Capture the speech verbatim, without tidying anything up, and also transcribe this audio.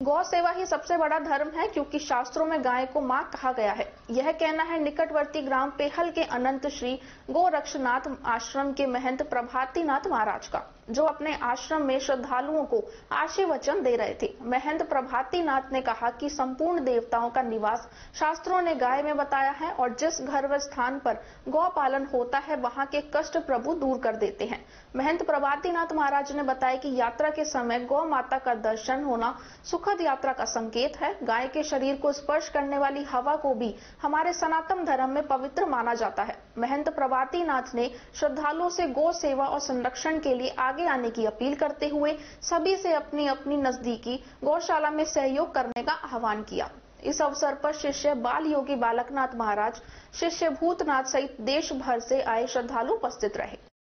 गौ सेवा ही सबसे बड़ा धर्म है, क्योंकि शास्त्रों में गाय को मां कहा गया है। यह कहना है निकटवर्ती ग्राम पेहल के अनंत श्री गोरक्षनाथ आश्रम के महंत प्रभातीनाथ महाराज का, जो अपने आश्रम में श्रद्धालुओं को आशीर्वचन दे रहे थे। महंत प्रभातीनाथ ने कहा कि संपूर्ण देवताओं का निवास शास्त्रों ने गाय में बताया है और जिस घर व स्थान पर गौ पालन होता है वहां के कष्ट प्रभु दूर कर देते हैं। महंत प्रभातीनाथ महाराज ने बताया कि यात्रा के समय गौ माता का दर्शन होना सुखद यात्रा का संकेत है। गाय के शरीर को स्पर्श करने वाली हवा को भी हमारे सनातन धर्म में पवित्र माना जाता है। महंत प्रभातीनाथ ने श्रद्धालुओं से गौ सेवा और संरक्षण के लिए आगे आने की अपील करते हुए सभी से अपनी अपनी नजदीकी गौशाला में सहयोग करने का आह्वान किया। इस अवसर पर शिष्य बाल योगी बालकनाथ महाराज, शिष्य भूतनाथ सहित देश भर से आए श्रद्धालु उपस्थित रहे।